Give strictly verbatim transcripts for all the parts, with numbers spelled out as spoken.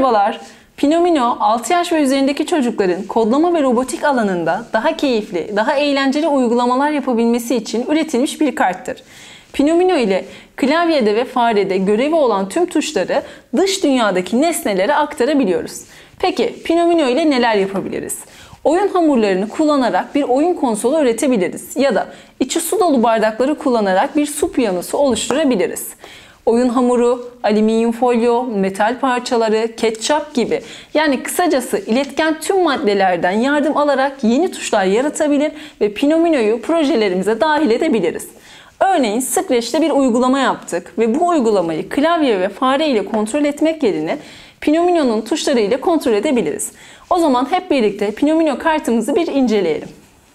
Merhabalar. Pinomino, altı yaş ve üzerindeki çocukların kodlama ve robotik alanında daha keyifli, daha eğlenceli uygulamalar yapabilmesi için üretilmiş bir karttır. Pinomino ile klavyede ve farede görevi olan tüm tuşları dış dünyadaki nesnelere aktarabiliyoruz. Peki Pinomino ile neler yapabiliriz? Oyun hamurlarını kullanarak bir oyun konsolu üretebiliriz ya da içi su dolu bardakları kullanarak bir su piyanosu oluşturabiliriz. Oyun hamuru, alüminyum folyo, metal parçaları, ketçap gibi, yani kısacası iletken tüm maddelerden yardım alarak yeni tuşlar yaratabilir ve Pinomino'yu projelerimize dahil edebiliriz. Örneğin Scratch'te bir uygulama yaptık ve bu uygulamayı klavye ve fare ile kontrol etmek yerine Pinomino'nun tuşları ile kontrol edebiliriz. O zaman hep birlikte Pinomino kartımızı bir inceleyelim.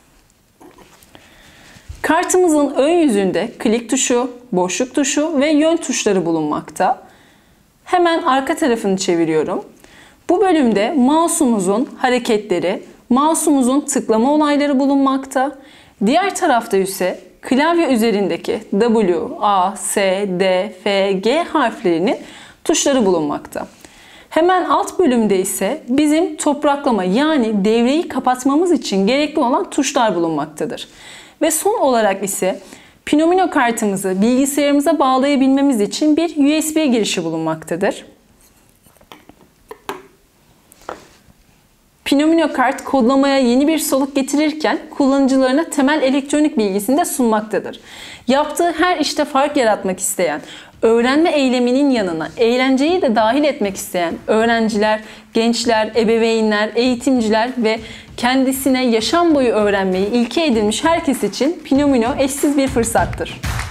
Kartımızın ön yüzünde klik tuşu, boşluk tuşu ve yön tuşları bulunmakta. Hemen arka tarafını çeviriyorum. Bu bölümde mouse'umuzun hareketleri, mouse'umuzun tıklama olayları bulunmakta. Diğer tarafta ise klavye üzerindeki W, A, S, D, F, G harflerinin tuşları bulunmakta. Hemen alt bölümde ise bizim topraklama, yani devreyi kapatmamız için gerekli olan tuşlar bulunmaktadır. Ve son olarak ise Pinomino kartımızı bilgisayarımıza bağlayabilmemiz için bir U S B girişi bulunmaktadır. Pinomino kart kodlamaya yeni bir soluk getirirken kullanıcılarına temel elektronik bilgisini de sunmaktadır. Yaptığı her işte fark yaratmak isteyen, öğrenme eyleminin yanına eğlenceyi de dahil etmek isteyen öğrenciler, gençler, ebeveynler, eğitimciler ve kendisine yaşam boyu öğrenmeyi ilke edinmiş herkes için Pinomino eşsiz bir fırsattır.